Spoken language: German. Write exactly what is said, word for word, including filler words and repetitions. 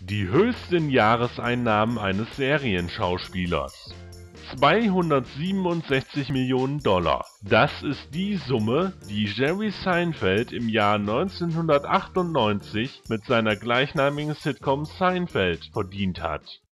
Die höchsten Jahreseinnahmen eines Serienschauspielers: zweihundertsiebenundsechzig Millionen Dollar. Das ist die Summe, die Jerry Seinfeld im Jahr neunzehnhundertachtundneunzig mit seiner gleichnamigen Sitcom Seinfeld verdient hat